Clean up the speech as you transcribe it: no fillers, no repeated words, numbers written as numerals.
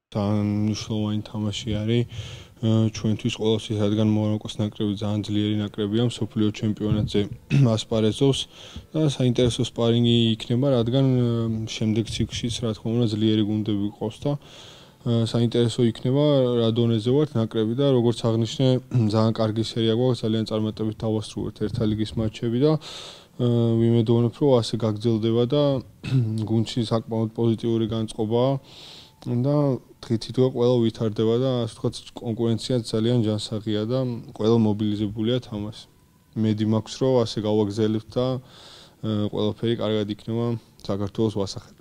მნიშვნელოვანი თამაში არის ჩვენთვის ყოველთვის, რადგან მაროკოს ნაკრები ძალიან ძლიერი ნაკრებია, მსოფლიო ჩემპიონატზე ასპარეზობს და საინტერესო სპარინგი იქნება, რადგან შემდეგ ციკლშიც რა თქმა უნდა ძლიერი გუნდები გყავს და საინტერესო იქნება რა დონეზე ვართ ნაკრები და როგორც აღნიშნე, ძალიან კარგი სერია გვაქვს, ძალიან წარმატებით დავასრულეთ ერთა ლიგის მატჩები და ვიმედოვნებ, რომ ასე გაგრძელდება და გუნდში საკმაოდ პოზიტიური განწყობაა და თითქოს ყველა ვითარდება და ასე ვთქვათ კონკურენციაც ძალიან ჯანსაღია და ყველა მობილიზებულია თამაშს. მედი მაქვს რომ ასე გავაგზავნებთ და ყველაფერი კარგად იქნება საქართველოს ვასახებ.